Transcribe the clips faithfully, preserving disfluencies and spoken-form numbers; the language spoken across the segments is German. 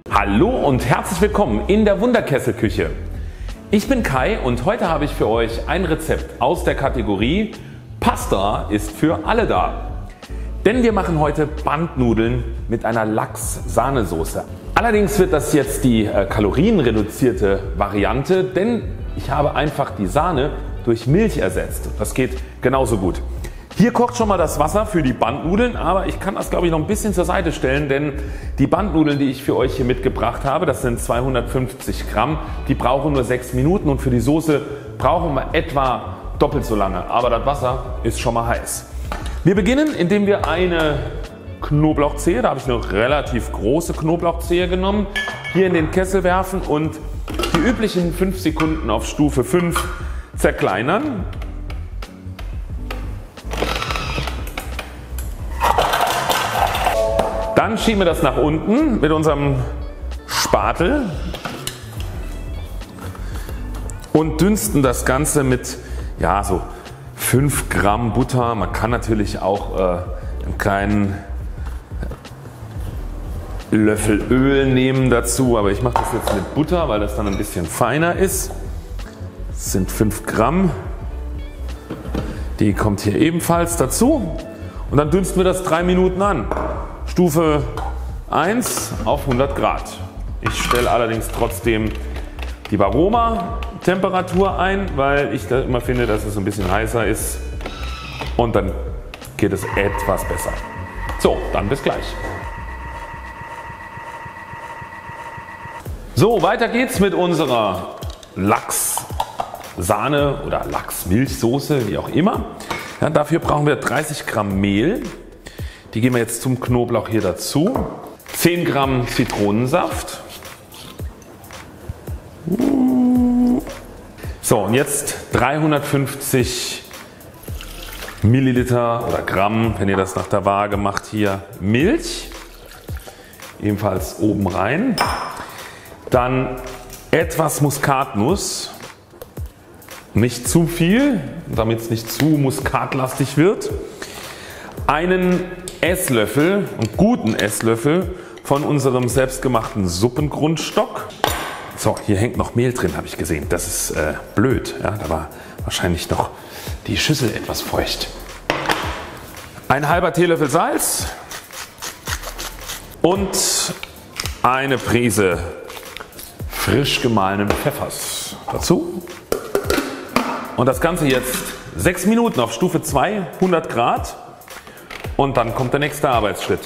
Hallo und herzlich willkommen in der Wunderkesselküche. Ich bin Kai und heute habe ich für euch ein Rezept aus der Kategorie Pasta ist für alle da. Denn wir machen heute Bandnudeln mit einer Lachs-Sahnesoße. Allerdings wird das jetzt die äh, kalorienreduzierte Variante, denn ich habe einfach die Sahne durch Milch ersetzt. Das geht genauso gut. Hier kocht schon mal das Wasser für die Bandnudeln, aber ich kann das glaube ich noch ein bisschen zur Seite stellen, denn die Bandnudeln, die ich für euch hier mitgebracht habe, das sind zweihundertfünfzig Gramm, die brauchen nur sechs Minuten und für die Soße brauchen wir etwa doppelt so lange, aber das Wasser ist schon mal heiß. Wir beginnen, indem wir eine Knoblauchzehe, da habe ich eine relativ große Knoblauchzehe genommen, hier in den Kessel werfen und die üblichen fünf Sekunden auf Stufe fünf zerkleinern. Dann schieben wir das nach unten mit unserem Spatel und dünsten das Ganze mit ja, so fünf Gramm Butter. Man kann natürlich auch äh, einen kleinen Löffel Öl nehmen dazu, aber ich mache das jetzt mit Butter, weil das dann ein bisschen feiner ist. Das sind fünf Gramm. Die kommt hier ebenfalls dazu und dann dünsten wir das drei Minuten an. Stufe eins auf hundert Grad. Ich stelle allerdings trotzdem die Varoma Temperatur ein, weil ich da immer finde, dass es ein bisschen heißer ist und dann geht es etwas besser. So, dann bis gleich. So, weiter geht's mit unserer Lachs-Sahne oder Lachs-Milchsoße, wie auch immer. Ja, dafür brauchen wir dreißig Gramm Mehl. Die geben wir jetzt zum Knoblauch hier dazu. zehn Gramm Zitronensaft. So, und jetzt dreihundertfünfzig Milliliter oder Gramm, wenn ihr das nach der Waage macht, hier Milch. Ebenfalls oben rein. Dann etwas Muskatnuss. Nicht zu viel, damit es nicht zu muskatlastig wird. Einen Esslöffel, einen guten Esslöffel von unserem selbstgemachten Suppengrundstock. So, hier hängt noch Mehl drin, habe ich gesehen. Das ist äh, blöd. Ja, da war wahrscheinlich noch die Schüssel etwas feucht. Ein halber Teelöffel Salz und eine Prise frisch gemahlenen Pfeffers dazu. Und das Ganze jetzt sechs Minuten auf Stufe zwei, hundert Grad. Und dann kommt der nächste Arbeitsschritt.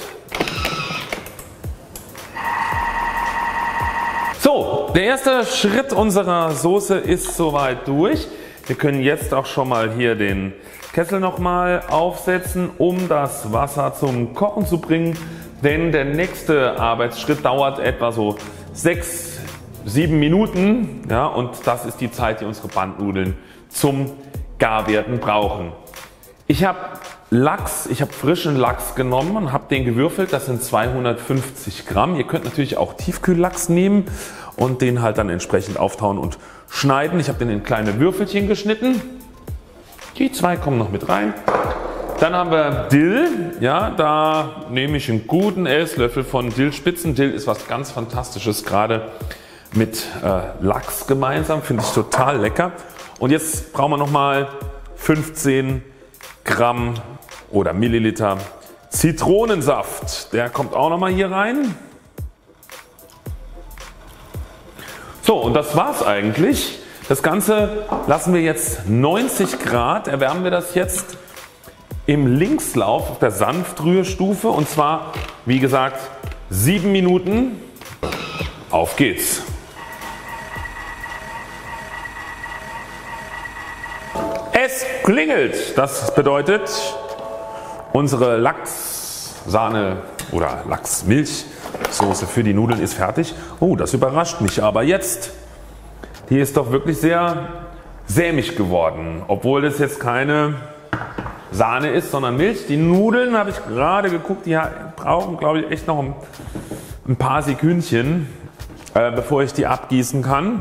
So, der erste Schritt unserer Soße ist soweit durch. Wir können jetzt auch schon mal hier den Kessel nochmal aufsetzen, um das Wasser zum Kochen zu bringen. Denn der nächste Arbeitsschritt dauert etwa so sechs, sieben Minuten. Ja, und das ist die Zeit, die unsere Bandnudeln zum Garwerden brauchen. Ich habe Lachs, ich habe frischen Lachs genommen und habe den gewürfelt, das sind zweihundertfünfzig Gramm. Ihr könnt natürlich auch Tiefkühllachs nehmen und den halt dann entsprechend auftauen und schneiden. Ich habe den in kleine Würfelchen geschnitten. Die zwei kommen noch mit rein. Dann haben wir Dill, ja, da nehme ich einen guten Esslöffel von Dillspitzen. Dill ist was ganz Fantastisches, gerade mit äh, Lachs gemeinsam, finde ich total lecker. Und jetzt brauchen wir nochmal fünfzehn Gramm oder Milliliter Zitronensaft. Der kommt auch nochmal hier rein. So, und das war's eigentlich. Das Ganze lassen wir jetzt neunzig Grad, erwärmen wir das jetzt im Linkslauf auf der Sanftrührstufe und zwar wie gesagt sieben Minuten. Auf geht's! Es klingelt, das bedeutet unsere Lachs-Sahne oder Lachs-Milchsoße für die Nudeln ist fertig. Oh, das überrascht mich aber jetzt. Die ist doch wirklich sehr sämig geworden, obwohl das jetzt keine Sahne ist, sondern Milch. Die Nudeln habe ich gerade geguckt, die brauchen glaube ich echt noch ein paar Sekündchen, äh, bevor ich die abgießen kann.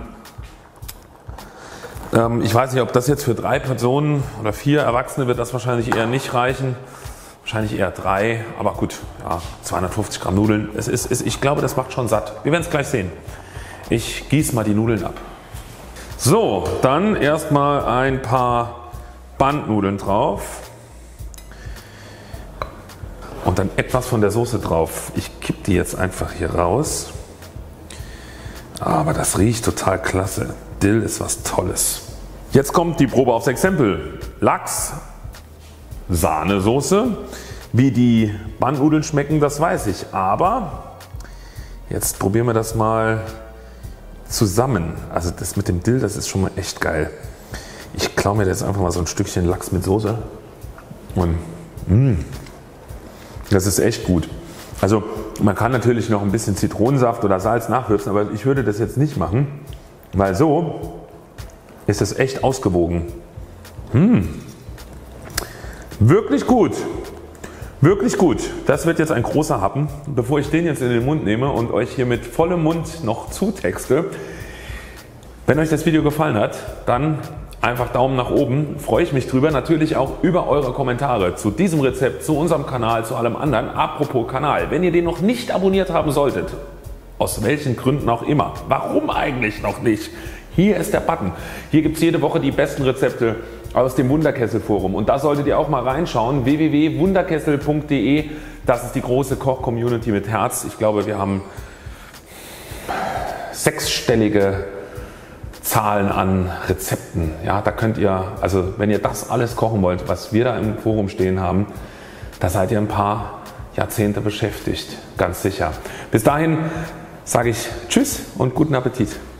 Ich weiß nicht, ob das jetzt für drei Personen oder vier Erwachsene wird das wahrscheinlich eher nicht reichen. wahrscheinlich eher drei, aber gut, ja, zweihundertfünfzig Gramm Nudeln. Es ist, es, ich glaube, das macht schon satt. Wir werden es gleich sehen. Ich gieße mal die Nudeln ab. So, dann erstmal ein paar Bandnudeln drauf. Und dann etwas von der Soße drauf. Ich kippe die jetzt einfach hier raus. Aber das riecht total klasse. Dill ist was Tolles. Jetzt kommt die Probe aufs Exempel. Lachs, Sahnesoße. Wie die Bandnudeln schmecken, das weiß ich. Aber jetzt probieren wir das mal zusammen. Also das mit dem Dill, das ist schon mal echt geil. Ich klaue mir jetzt einfach mal so ein Stückchen Lachs mit Soße. Und mh, das ist echt gut. Also man kann natürlich noch ein bisschen Zitronensaft oder Salz nachwürzen, aber ich würde das jetzt nicht machen, weil so ist es echt ausgewogen. Mmh. Wirklich gut. Wirklich gut. Das wird jetzt ein großer Happen. Bevor ich den jetzt in den Mund nehme und euch hier mit vollem Mund noch zutexte. Wenn euch das Video gefallen hat, dann einfach Daumen nach oben, freue ich mich drüber. Natürlich auch über eure Kommentare zu diesem Rezept, zu unserem Kanal, zu allem anderen. Apropos Kanal, wenn ihr den noch nicht abonniert haben solltet, aus welchen Gründen auch immer, warum eigentlich noch nicht? Hier ist der Button. Hier gibt es jede Woche die besten Rezepte aus dem Wunderkessel Forum und da solltet ihr auch mal reinschauen. w w w punkt wunderkessel punkt de. Das ist die große Koch-Community mit Herz. Ich glaube, wir haben sechsstellige Zahlen an Rezepten. Ja, da könnt ihr, also wenn ihr das alles kochen wollt, was wir da im Forum stehen haben, da seid ihr ein paar Jahrzehnte beschäftigt, ganz sicher. Bis dahin sage ich Tschüss und guten Appetit.